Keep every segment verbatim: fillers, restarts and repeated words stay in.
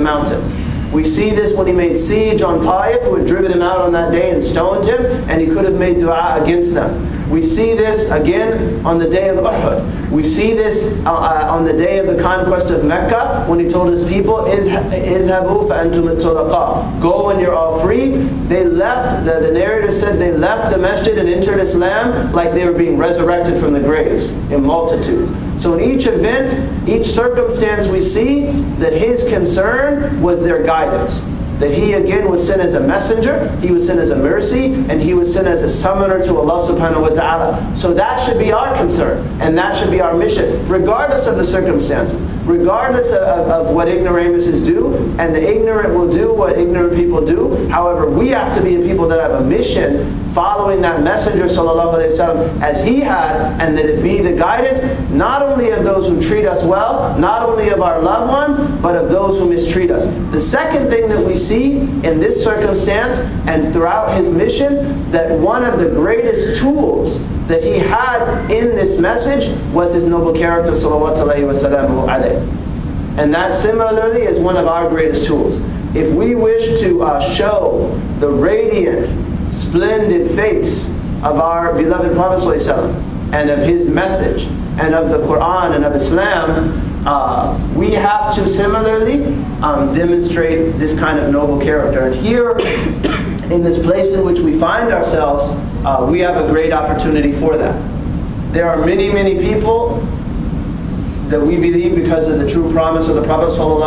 mountains. We see this when he made siege on Taif, who had driven him out on that day and stoned him, and he could have made dua against them. We see this again on the day of Uhud. We see this uh, uh, on the day of the conquest of Mecca, when he told his people, "Idhabu fa'antum tulaqa." Go when you're all free. They left, the, the narrator said they left the masjid and entered Islam like they were being resurrected from the graves in multitudes. So in each event, each circumstance, we see that his concern was their guidance. That he again was sent as a messenger, he was sent as a mercy, and he was sent as a summoner to Allah subhanahu wa ta'ala. So that should be our concern, and that should be our mission, regardless of the circumstances, regardless of, of, of what ignoramuses do, and the ignorant will do what ignorant people do. However, we have to be people that have a mission following that messenger sallallahu alaihi wasallam as he had, and that it be the guidance not only of those who treat us well, not only of our loved ones, but of those who mistreat us. The second thing that we see in this circumstance and throughout his mission, that one of the greatest tools that he had in this message was his noble character sallallahu alaihi wasallam. And that similarly is one of our greatest tools. If we wish to uh, show the radiant, splendid face of our beloved Prophet ﷺ and of his message and of the Quran and of Islam, uh, we have to similarly um, demonstrate this kind of noble character. And here, in this place in which we find ourselves, uh, we have a great opportunity for that. There are many, many people that we believe, because of the true promise of the Prophet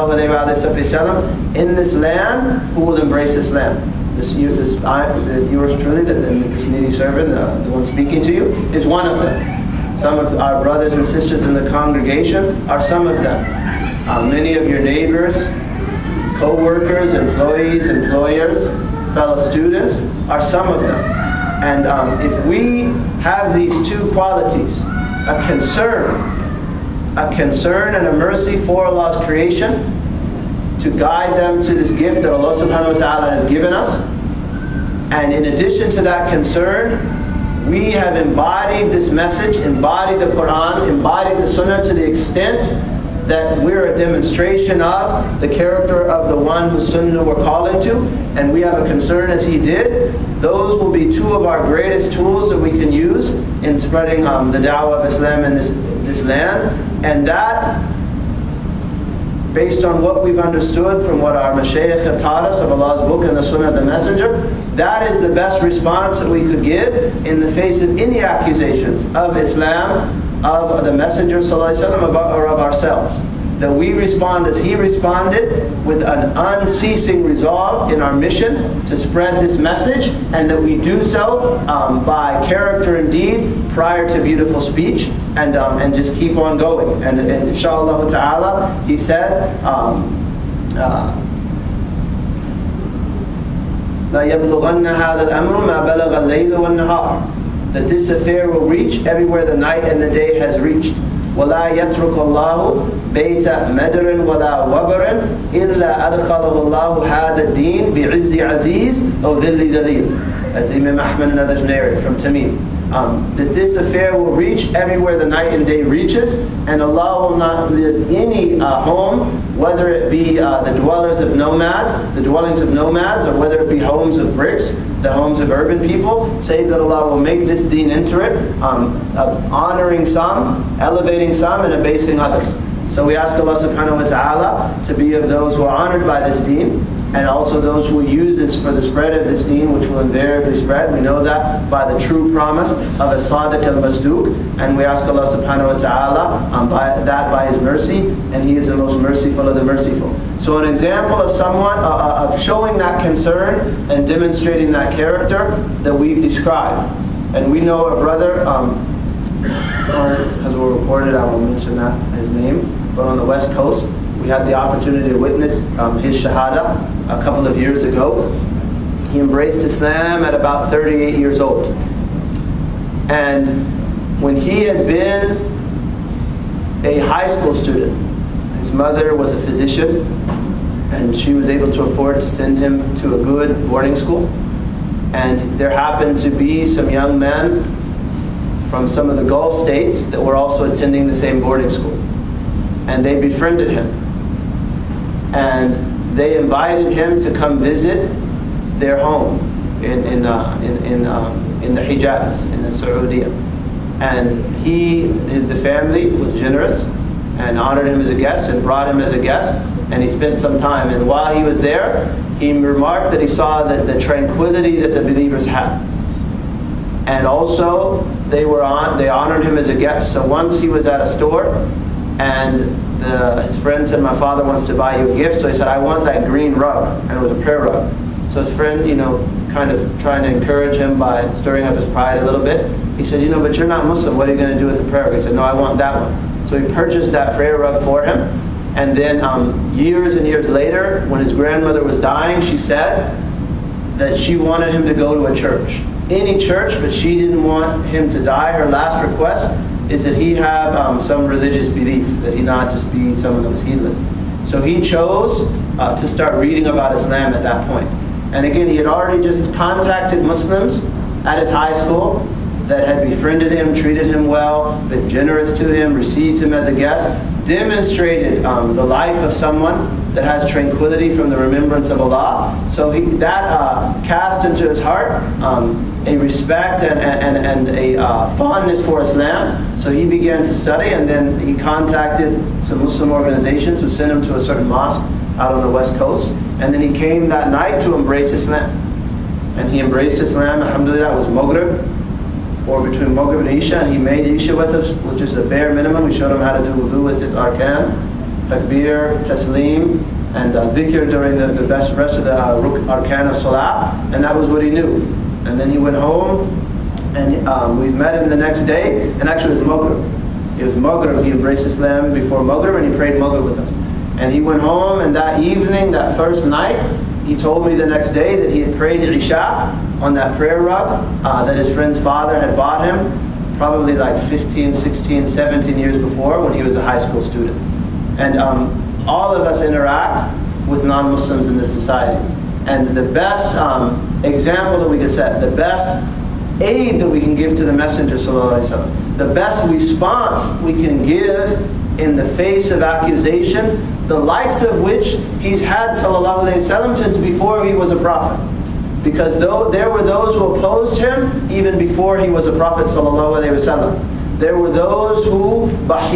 ﷺ in this land, who will embrace Islam. This, this I, the, yours truly, the, this needy servant, uh, the one speaking to you, is one of them. Some of our brothers and sisters in the congregation are some of them. Uh, many of your neighbors, co-workers, employees, employers, fellow students are some of them. And um, if we have these two qualities, a concern, a concern and a mercy for Allah's creation, to guide them to this gift that Allah subhanahu wa ta'ala has given us. And in addition to that concern, we have embodied this message, embodied the Quran, embodied the Sunnah to the extent that we're a demonstration of the character of the one whose Sunnah we're calling to, and we have a concern as he did. Those will be two of our greatest tools that we can use in spreading um, the da'wah of Islam in this, this land. And that, based on what we've understood from what our Mashaykh have taught us of Allah's book and the Sunnah of the Messenger, that is the best response that we could give in the face of any accusations of Islam, of the Messenger ﷺ, of, or of ourselves. That we respond as he responded, with an unceasing resolve in our mission to spread this message, and that we do so um, by character and deed prior to beautiful speech, and um, and just keep on going. And, and inshallah ta'ala, he said, um, uh, that this affair will reach everywhere the night and the day has reached. وَلَا يَتْرُكَ اللَّهُ بَيْتَ مَدْرٍ وَلَا وَبَرٍ إِلَّا أَدْخَلَهُ اللَّهُ هَذَا الدِّينِ بِعِزِّ عَزِيزٍ أو ذِلِّ ذَلِيلٍ. As Imam Ahmad and others narrate from Tamim. Um, that this affair will reach everywhere the night and day reaches, and Allah will not leave any uh, home, whether it be uh, the dwellers of nomads, the dwellings of nomads, or whether it be homes of bricks, the homes of urban people, save that Allah will make this deen enter it, um, uh, honoring some, elevating some, and abasing others. So we ask Allah subhanahu wa ta'ala to be of those who are honored by this deen, and also those who will use this for the spread of this deen, which will invariably spread. We know that by the true promise of a Sadiq al-Masduq, and we ask Allah subhanahu wa ta'ala um, by that by His mercy, and He is the most merciful of the merciful. So an example of someone, uh, of showing that concern and demonstrating that character that we've described. And we know a brother, um, or as we're recorded, I won't mention that his name, but on the West Coast, we had the opportunity to witness um, his shahada a couple of years ago. He embraced Islam at about thirty-eight years old. And when he had been a high school student, his mother was a physician, and she was able to afford to send him to a good boarding school. And there happened to be some young men from some of the Gulf states that were also attending the same boarding school. And they befriended him. And they invited him to come visit their home in in uh, in in, um, in the Hijaz, in the Saudiya. And he, his, the family was generous and honored him as a guest and brought him as a guest, and he spent some time. And while he was there, he remarked that he saw the, the tranquility that the believers had. And also, they were on, they honored him as a guest. So once he was at a store, and the, his friend said, "My father wants to buy you a gift." So he said, "I want that green rug," and it was a prayer rug. So his friend, you know, kind of trying to encourage him by stirring up his pride a little bit, he said, "You know, but you're not Muslim. What are you going to do with the prayer rug?" He said, "No, I want that one." So he purchased that prayer rug for him. And then um, years and years later, when his grandmother was dying, she said that she wanted him to go to a church. Any church, but she didn't want him to die. Her last request is that he have um, some religious belief, that he not just be someone that was heedless. So he chose uh, to start reading about Islam at that point. And again, he had already just contacted Muslims at his high school that had befriended him, treated him well, been generous to him, received him as a guest, demonstrated um, the life of someone that has tranquility from the remembrance of Allah. So he, that uh, cast into his heart um, a respect and, and, and a uh, fondness for Islam. So he began to study, and then he contacted some Muslim organizations who sent him to a certain mosque out on the west coast. And then he came that night to embrace Islam. And he embraced Islam, alhamdulillah. It was Maghrib, or between Maghrib and Isha, and he made Isha with us, was just a bare minimum. We showed him how to do wudu with just arkan, takbir, taslim, and uh, dhikr during the, the best rest of the uh, arkan of salah, and that was what he knew. And then he went home, and um, we met him the next day, and actually it was Maghrib. It was Maghrib. He embraced Islam before Maghrib, and he prayed Maghrib with us. And he went home, and that evening, that first night, he told me the next day that he had prayed Isha on that prayer rug uh, that his friend's father had bought him, probably like fifteen, sixteen, seventeen years before, when he was a high school student. And um, all of us interact with non-Muslims in this society. And the best um, example that we can set, the best aid that we can give to the Messenger sallallahu alaihi wasallam, the best response we can give in the face of accusations, the likes of which he's had sallallahu alaihi wasallam since before he was a prophet. Because though there were those who opposed him even before he was a prophet sallallahu alaihi wasallam. There were those who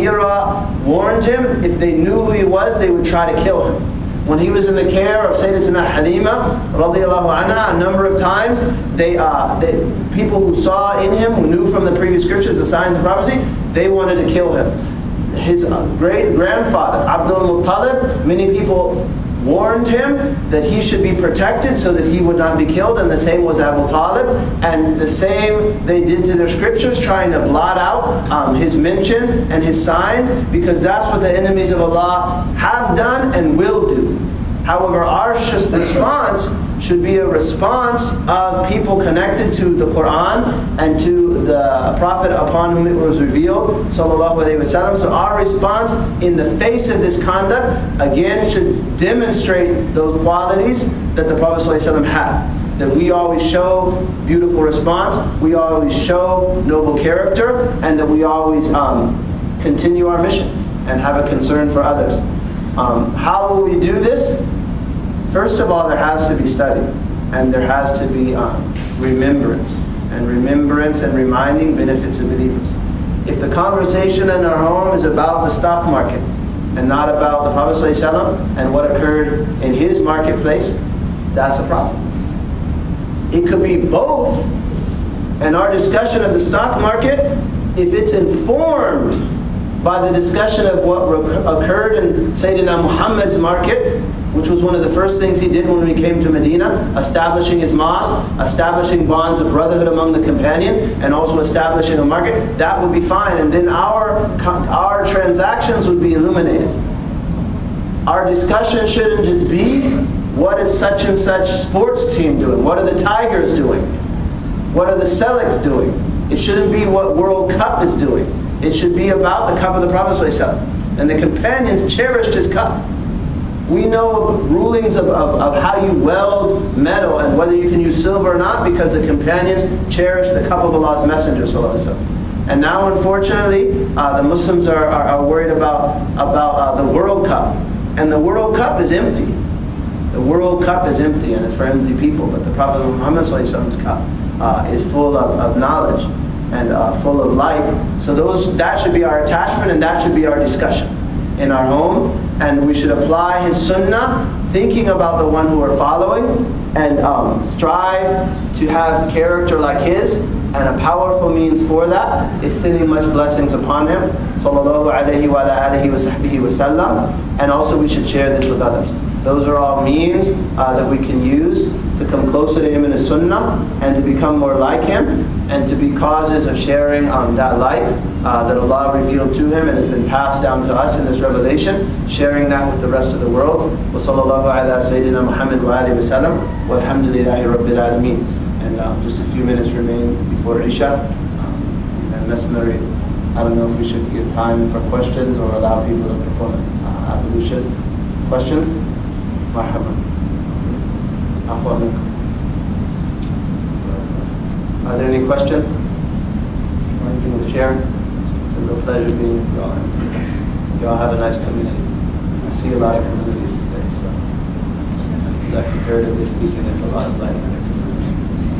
Bahira warned him if they knew who he was, they would try to kill him. When he was in the care of Sayyidatina Halima radiallahu anha, a number of times, they, uh, they, people who saw in him, who knew from the previous scriptures the signs of prophecy, they wanted to kill him. His great-grandfather, Abdul Muttalib, many people warned him that he should be protected so that he would not be killed, and the same was Abu Talib, and the same they did to their scriptures, trying to blot out um, his mention and his signs, because that's what the enemies of Allah have done and will do. However, our response should be a response of people connected to the Quran and to the Prophet upon whom it was revealed, sallallahu alaihi wasallam. So our response in the face of this conduct, again, should demonstrate those qualities that the Prophet sallallahu alaihi wasallam had. That we always show beautiful response, we always show noble character, and that we always um, continue our mission and have a concern for others. Um, how will we do this? First of all, there has to be study, and there has to be um, remembrance, and remembrance and reminding benefits of believers. If the conversation in our home is about the stock market and not about the Prophet ﷺ and what occurred in his marketplace, that's a problem. It could be both, and our discussion of the stock market, if it's informed by the discussion of what occurred in Sayyidina Muhammad's market, which was one of the first things he did when he came to Medina, establishing his mosque, establishing bonds of brotherhood among the companions, and also establishing a market, that would be fine. And then our, our transactions would be illuminated. Our discussion shouldn't just be, what is such and such sports team doing? What are the Tigers doing? What are the Celtics doing? It shouldn't be what World Cup is doing. It should be about the cup of the Prophet ﷺ. And the companions cherished his cup. We know rulings of, of, of how you weld metal and whether you can use silver or not, because the companions cherished the cup of Allah's Messenger ﷺ. And now, unfortunately, uh, the Muslims are, are, are worried about, about uh, the World Cup. And the World Cup is empty. The World Cup is empty and it's for empty people, but the Prophet Muhammad's cup uh, is full of, of knowledge and uh, full of light. So those that should be our attachment, and that should be our discussion in our home. And we should apply his sunnah, thinking about the one who we're following, and um, strive to have character like his. And a powerful means for that is sending much blessings upon him, sallallahu alayhi wa alihi wa sahbihi wa sallam. And also we should share this with others. Those are all means uh, that we can use to come closer to him in his sunnah and to become more like him and to be causes of sharing um, that light uh, that Allah revealed to him and has been passed down to us in this revelation, sharing that with the rest of the world. Wa sallallahu ala Sayyidina Muhammad wa alihi wa sallam walhamdulillahi rabbil alameen. And um, just a few minutes remain before Isha. Um, and Mesmeri, I don't know if we should give time for questions or allow people to perform uh, ablution. Questions? Marhaban. Afwa minkum. Are there any questions? Or anything to share? It's a real pleasure being with you all. You all have a nice community. I see a lot of communities these days, so that comparatively speaking, there's a lot of light in their community.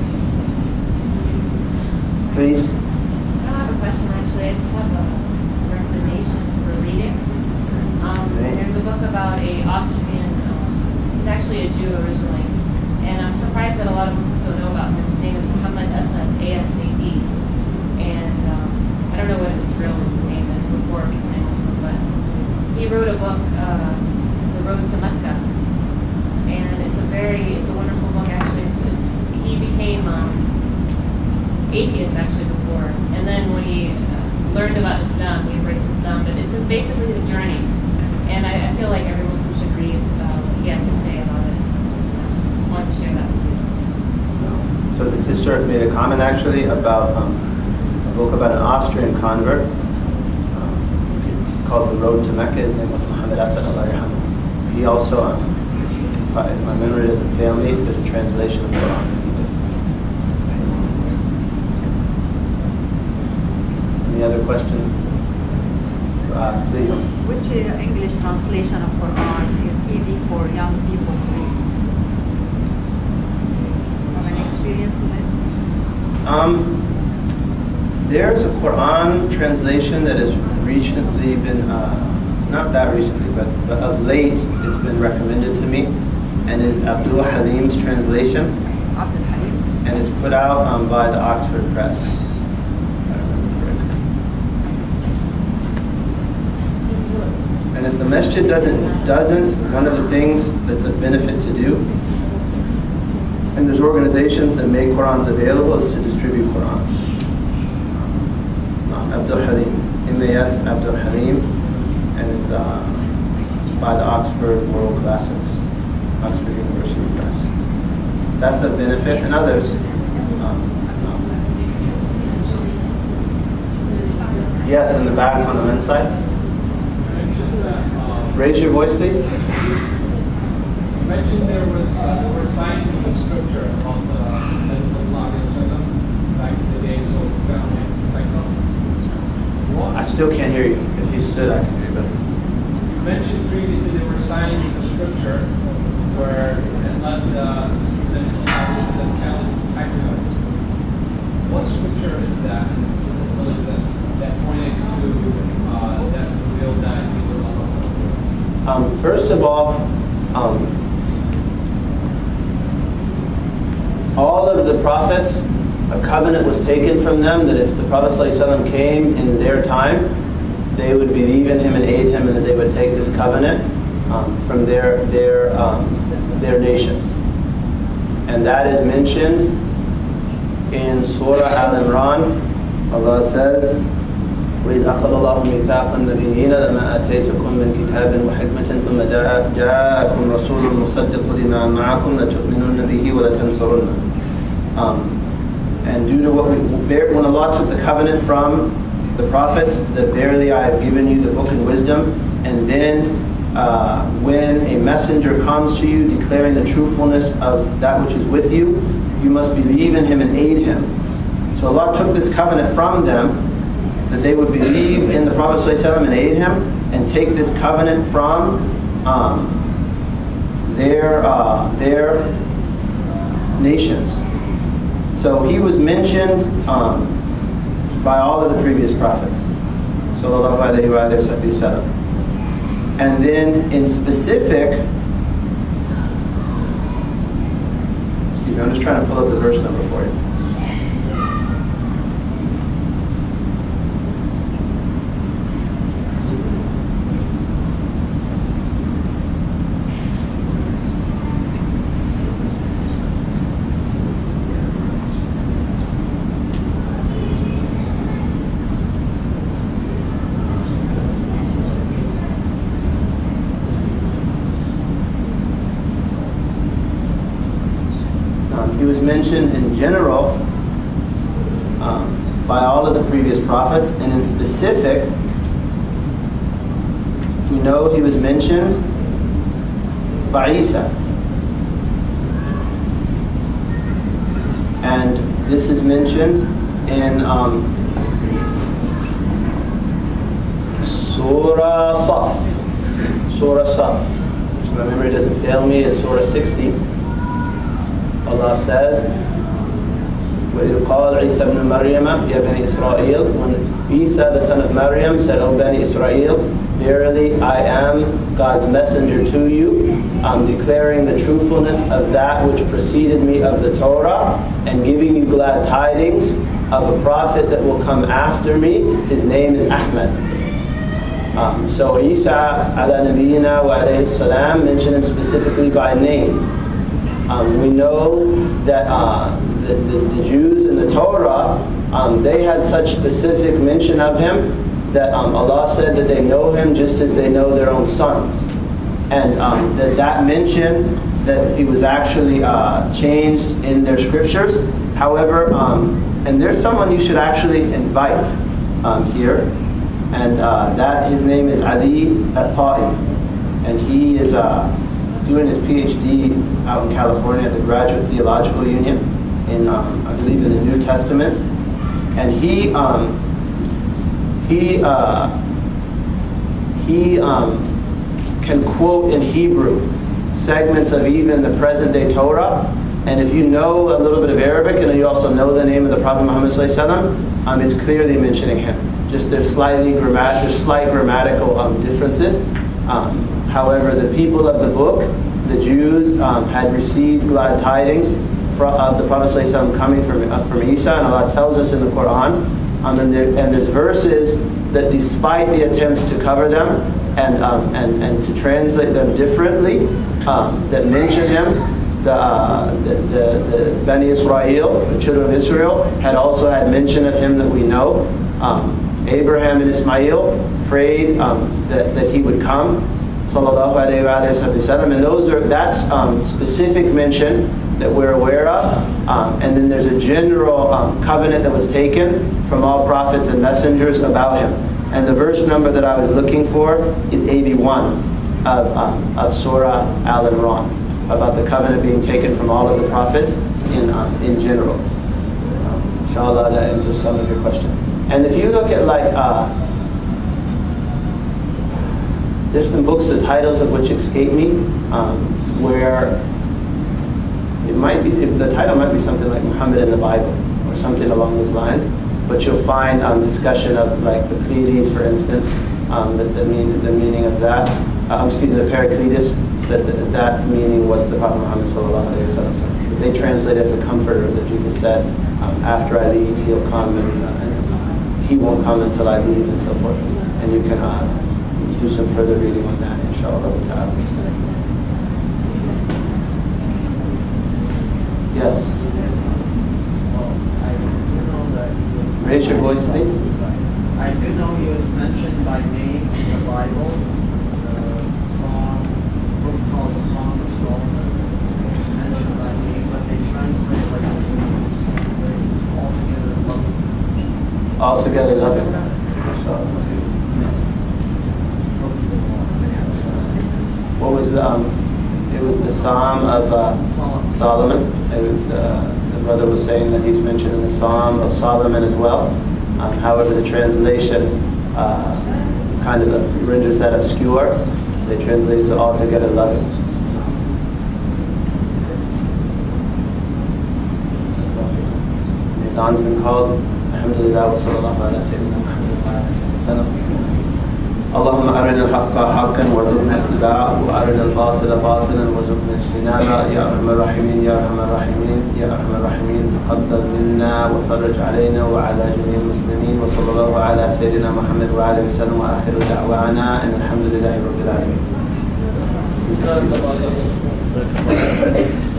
Please. I don't have a question actually. I just have a recommendation for reading. Um, there's a book about a Austrian. Um, he's actually a Jew originally, and I'm surprised that a lot of Muslims don't know about him. His name is Muhammad Asad, A S A D, and um, I don't know what his real name is before becoming Muslim, but he wrote a book, uh, The Road to Mecca, and it's a very, it's a wonderful book actually. It's, it's he became um, atheist actually before, and then when he uh, learned about Islam, he embraced Islam. But it's just basically his journey, and I, I feel like every Muslim should read uh, what he has to say about it. I just wanted to share that with you. So the sister made a comment actually about um, a book about an Austrian convert um, called The Road to Mecca. His name was Muhammad Asad. He also, um, if, I, if my memory doesn't fail me, there's a translation of the Quran. Any other questions? Uh, please. Which uh, English translation of Quran is easy for young people to read? Have any experience with it? Um, there's a Quran translation that has recently been, uh, not that recently, but, but of late, it's been recommended to me, and is Abdul Halim's translation. Abdul Halim. And it's put out um, by the Oxford Press. And if the masjid doesn't, doesn't, one of the things that's of benefit to do, and there's organizations that make Qurans available, is to distribute Qurans. Uh, Abdul Halim, M A S Abdul Halim, and it's uh, by the Oxford World Classics, Oxford University Press. That's a benefit, and others. Um, um, yes, in the back on the men's side. Raise your voice, please. You mentioned there was uh, there were signs in the scripture about the back in the days of family. I still can't hear you. If you stood, I can hear you better. You mentioned previously there were signs in the scripture where it led the what scripture is that? That pointed to uh, that revealed that he was Allah. Um, first of all, um, all of the prophets, a covenant was taken from them that if the Prophet ﷺ came in their time, they would believe in him and aid him, and that they would take this covenant um, from their their um, their nations. And that is mentioned in Surah Al-Imran. Allah says, وإذ أخذ الله ميثاق النبيين لما آتيتكم من كتاب وحكمة ثم جاءكم رسول مصدق لما معكم لتؤمنن به ولتنصرنه. Um, and due to what we, when Allah took the covenant from the prophets, that verily I have given you the book and wisdom, and then uh, when a messenger comes to you declaring the truthfulness of that which is with you, you must believe in him and aid him. So Allah took this covenant from them, that they would believe in the Prophet ﷺ and aid him, and take this covenant from um, their, uh, their nations. So he was mentioned um, by all of the previous prophets. Sallallahu alayhi wa sallam. And then in specific, excuse me, I'm just trying to pull up the verse number for you. He was mentioned in general um, by all of the previous prophets, and in specific, we know he was mentioned by Isa. And this is mentioned in um, Surah Saf. Surah Saf, which my memory doesn't fail me, is Surah sixty. Allah says, وَإِذْ قَالَ عِيسَى بْنُ مَرْيَمَ يَا بَنِي إِسْرَائِيلَ, when Isa, the son of Maryam, said, O Bani Israel, verily I am God's messenger to you. I'm declaring the truthfulness of that which preceded me of the Torah, and giving you glad tidings of a prophet that will come after me. His name is Ahmad. Um, so Isa, ala nabiyina wa alayhi salam, mentioned him specifically by name. Um, we know that uh, the, the, the Jews in the Torah, um, they had such specific mention of him that um, Allah said that they know him just as they know their own sons. And um, that, that mention that he was actually uh, changed in their scriptures. However, um, and there's someone you should actually invite um, here, and uh, that his name is Ali At-Ta'i, and he is uh, doing his PhD out in California at the Graduate Theological Union, in um, I believe in the New Testament, and he um, he uh, he um, can quote in Hebrew segments of even the present day Torah. And if you know a little bit of Arabic and you also know the name of the Prophet Muhammad sallallahu alaihi wasallam, um, it's clearly mentioning him. Just there's slightly grammat there's slight grammatical um, differences. Um, However, the people of the book, the Jews, um, had received glad tidings from, of the Prophet ﷺ coming from, uh, from Isa, and Allah tells us in the Quran, um, and, there, and there's verses that despite the attempts to cover them and, um, and, and to translate them differently, um, that mention him, the, uh, the, the, the Bani Israel, the children of Israel, had also had mention of him that we know. Um, Abraham and Ismail prayed um, that, that he would come. Sallallahu alayhi wa sallam, and those are that's um, specific mention that we're aware of, um, and then there's a general um, covenant that was taken from all prophets and messengers about him. And the verse number that I was looking for is eighty-one of um, of Surah Al-Imran, about the covenant being taken from all of the prophets in um, in general. Um, inshallah, that answers some of your question. And if you look at like. Uh, There's some books, the titles of which escape me, um, where it might be, the title might be something like Muhammad in the Bible, or something along those lines, but you'll find um, discussion of like the Pleiades, for instance, um, the, the, mean, the meaning of that, um, excuse me, the Paracletus, that, that that meaning was the Prophet Muhammad sallallahu alaihi wasallam. They translate as a comforter, that Jesus said, um, after I leave, he'll come, and, uh, and he won't come until I leave, and so forth. And you can uh, do some further reading on that, inshallah ta'ala. Yes? Raise your voice, please. I do know he was mentioned by name in the Bible, the song, book called the Song of Solomon, mentioned by name, but they translate like this, translate altogether loving. Altogether loving. Inshallah. What was the, um, it was the Psalm of uh, Solomon. And, uh, the brother was saying that he's mentioned in the Psalm of Solomon as well. Um, however, the translation uh, kind of renders that obscure. They translate it altogether loving. Adhan's been called. Alhamdulillah wa sallallahu ala sayyidina Muhammad wa ala sallam. اللهم أرنا الحق حقا وارزقنا اتباعه وأرنا الباطل باطلا وارزقنا اجتنابه يا أرحم الراحمين يا أرحم الراحمين يا أرحم الراحمين تقبل منا وفرج علينا وعلى جميع المسلمين وصلى الله على سيدنا محمد وعلى آله وسلم وآخر دعوانا أن الحمد لله رب العالمين.